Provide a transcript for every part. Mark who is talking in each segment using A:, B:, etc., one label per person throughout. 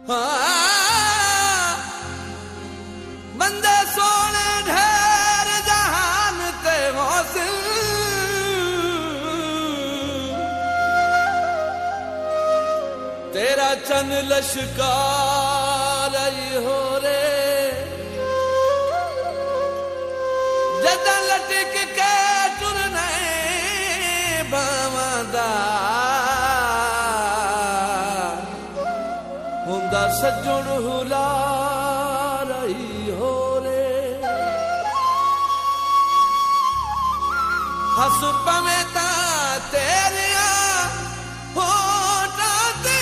A: बंदे सोने ढेर जहान ते मौसिल तेरा चन लश्कार हो रे जदा लटक के टुरने बावदा हुंदा सजण हुला रही हो रे हस पवे ता तेरिया होठा ते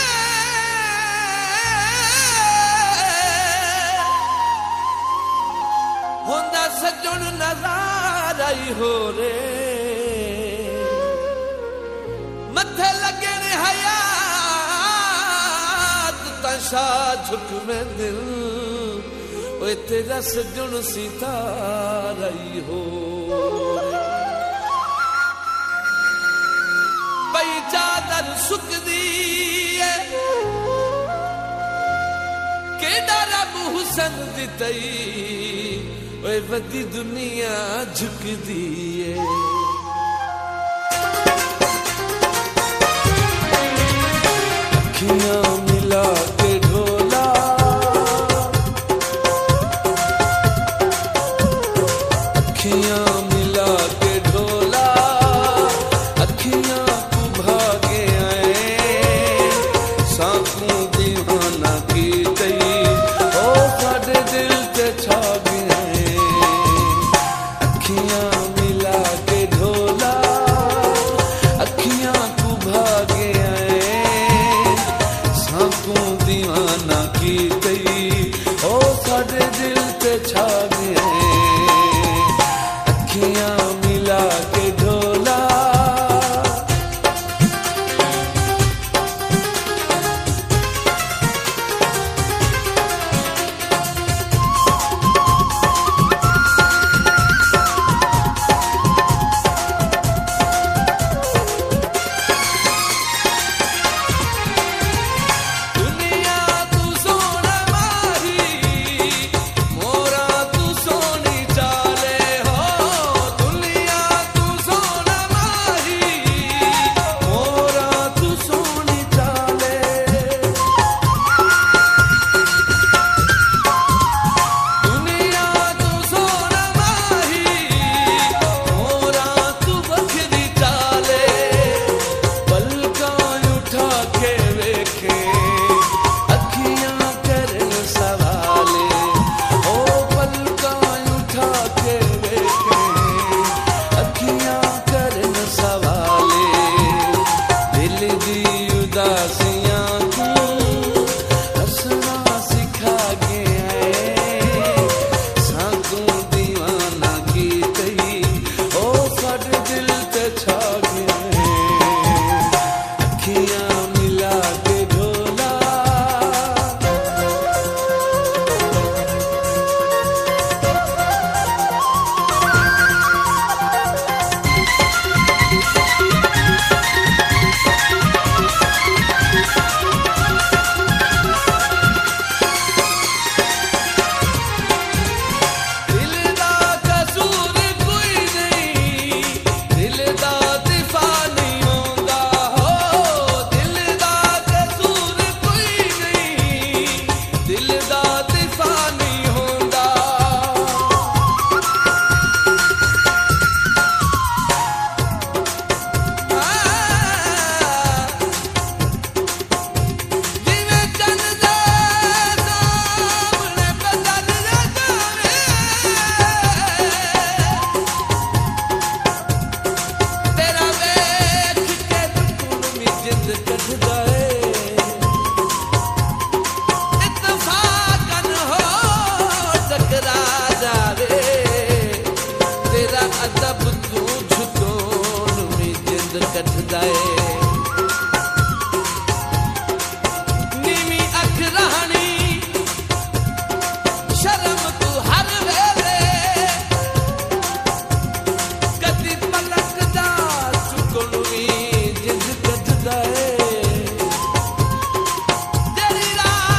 A: हुंदा सजण नज़ार आई हो रे मथे लगे ने हयात तशा झुक में दिल ओए तेरा सजण सितार आई हो पई चादर सुकदी है केड़ा रब हुसन दितई ओए वदी दुनिया झुकदी है अखियां मिला के ढोला अखियां मिला के ढोला अखियां को भागे आए साखों दीवाना की तई ओ साडे दिल ते छा गए अखियां मिला के ढोला अखियां को भागे आए साखों दीवाना की तई ओ साडे दिल ते छा गए अखियां मिला के ढोला दुनिया तू सोना माही मोरा तू सोनी चाले हो दुनिया तू सोना माही मोरा तू सोनी चाले दुनिया तू सोना माही मोरा तू बखरी चाले पलकां उठा के वेखे अखियां करन सवाले ओ पलकां उठा के वेखे अखियां करन सवाले दिल दी उदासियां को हंसना सिखा गया साखों दीवाना की तई ओ साडे दिल ते छा गए अखियां मिला के ढोला दिल दा कसूर कोई नहीं दिल दा दिफा नहीं होंदा हो दिल दा कसूर कोई नहीं दिल दा दिफा नहीं होंदा जिवें चंद दे सामने बदल जावे तेरा वेख के रुकन में जिंद कटदा है इत्तफाकन हो टकरा जावे तेरा अदब तू झुकोन में जिंद कटदा है नीवी अख रहनी शर्म तू हर वेले कदी पलक दा चुकन में जिंद कटदा है तेरी राह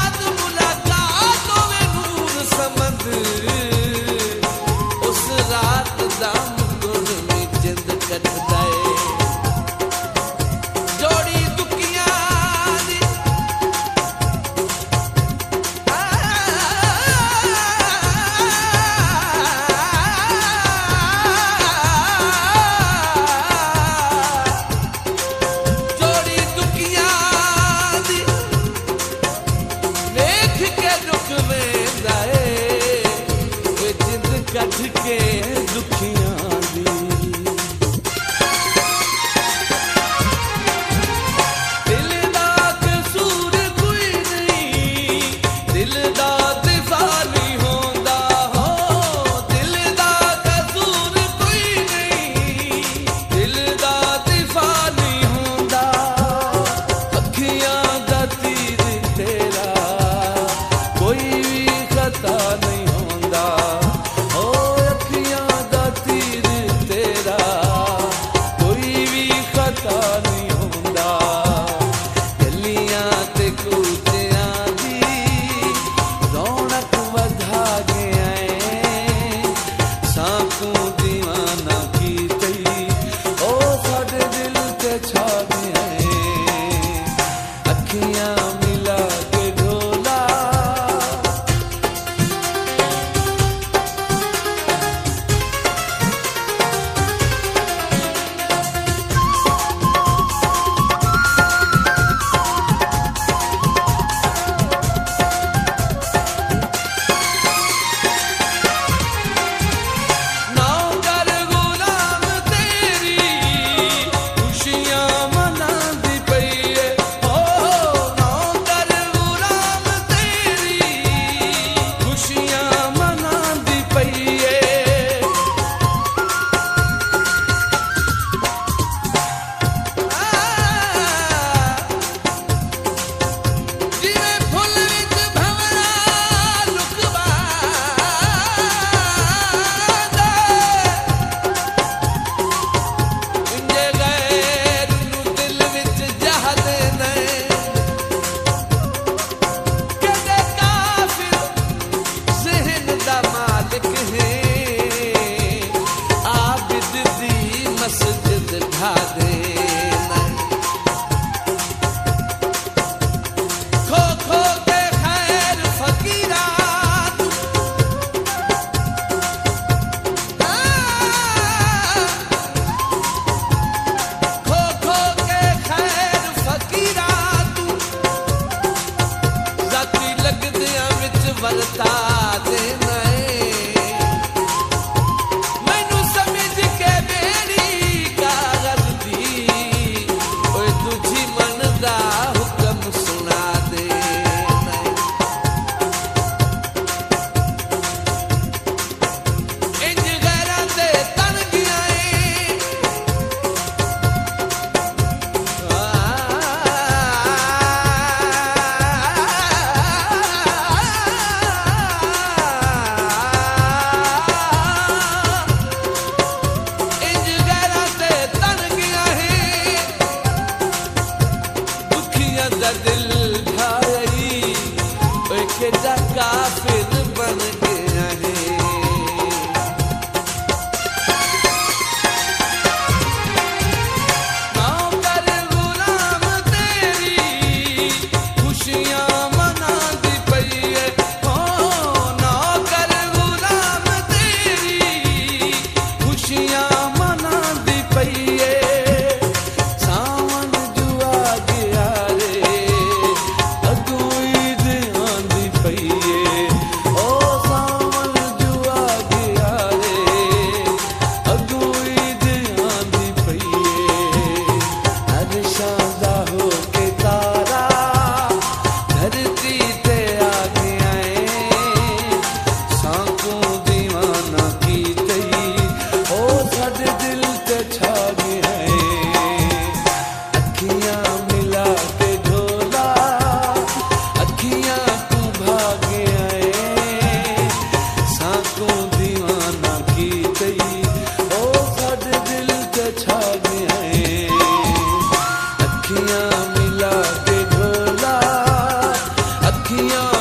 A: हो के तारा धरती ते आ गया है सांकों दीवाना की तई ओ साडे दिल ते छा गया है अखियां मिला के ढोला अखियां तू भाग गया है सांकों दीवाना की तई ओ साडे दिल ते छा गया है अखियां मिला के ढोला अखियां